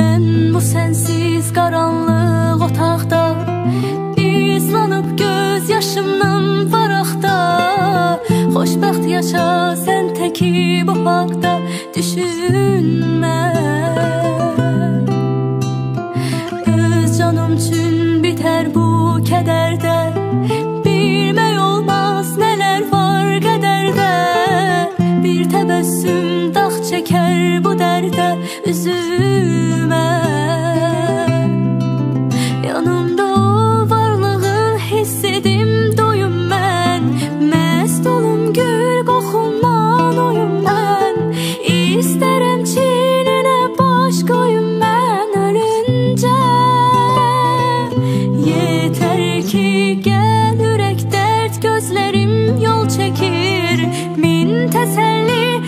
Mən bu sənsiz qaranlıq otaqda İzlanıb göz yaşımdan varaqda Xoşbəxt yaşa sən təki bu haqda düşünmə Öz canım üçün bitər bu kədərdə Bilmək olmaz nələr var qədərdə Bir təbəssüm dağ çəkər bu dərdə üzümə Yanımda o varlığı hiss edim doyum mən Məst olum gül qoxundan oyum mən İstərəm çininə baş qoyum mən ölüncə Yetər ki gəl ürək dərd gözlərim yol çəkir Min təsəlli